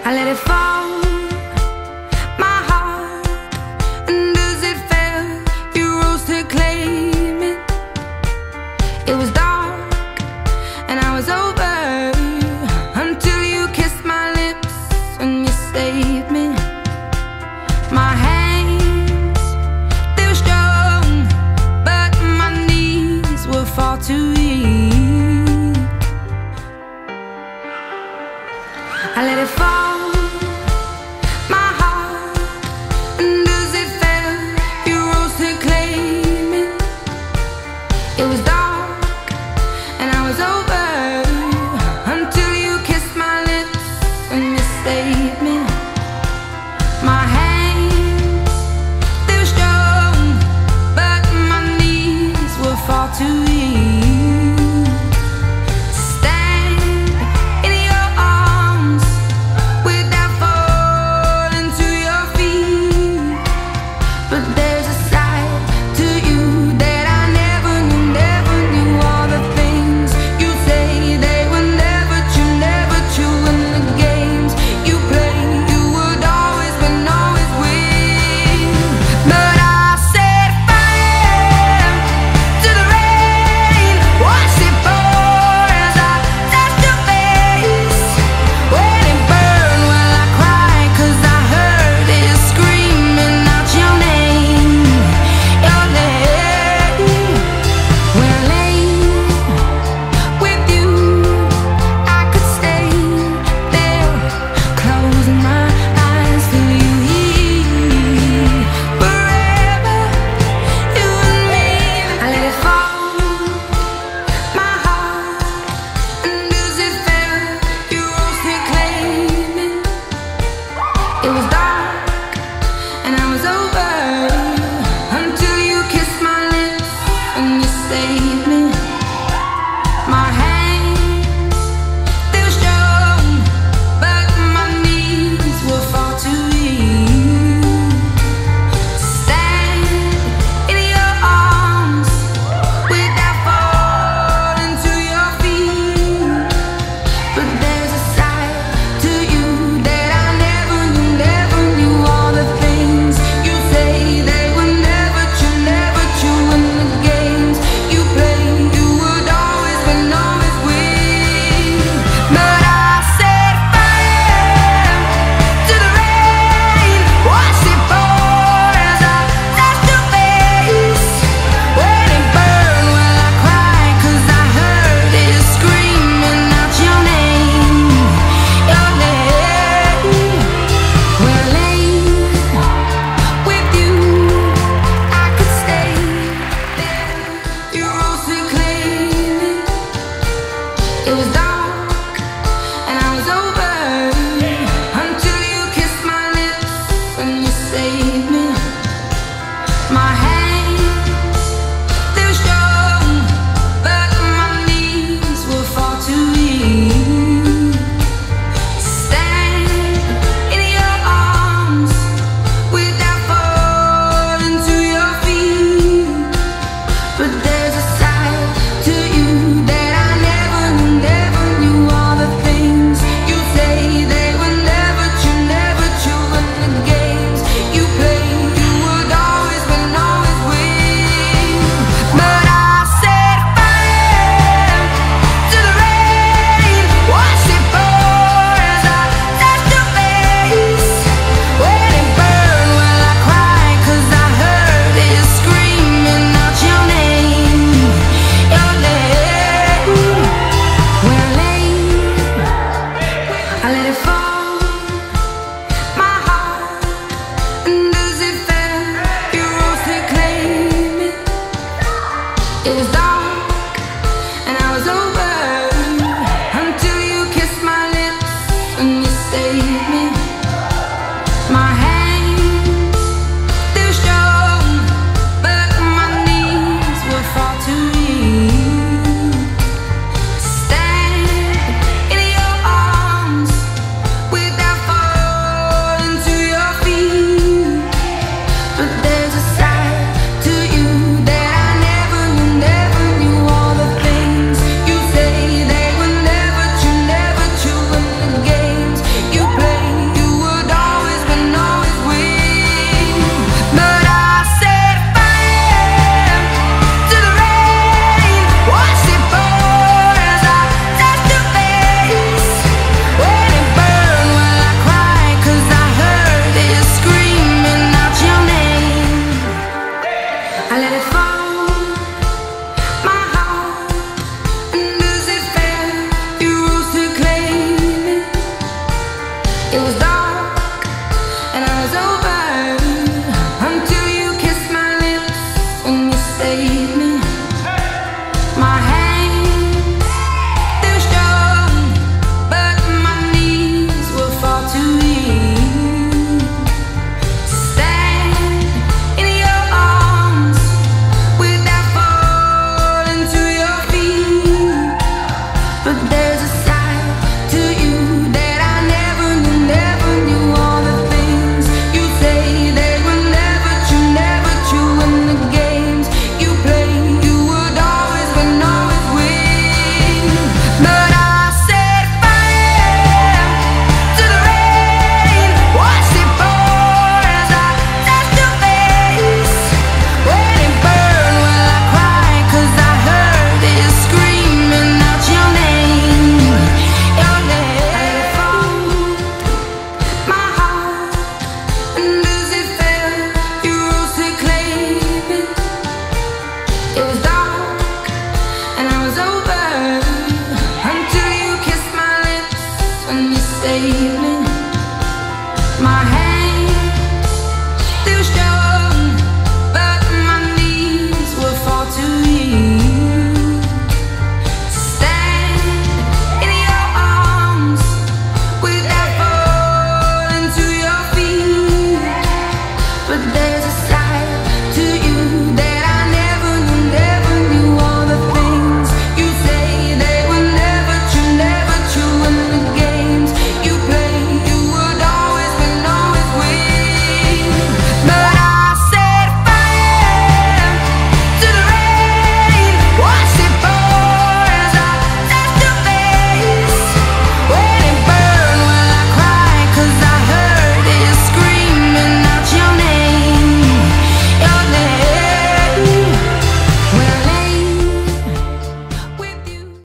I let it fall, my heart, and as it fell, you rose to claim it. It was dark, and I was over, until you kissed my lips and you saved me. My hands, they were strong, but my knees were far too weak. I let it fall, my heart, and as it fell, you rose to claim it. It was dark, and I was over, until you kissed my lips and you saved me. My hands, they were strong, but my knees were far too weak. Never I let it fall.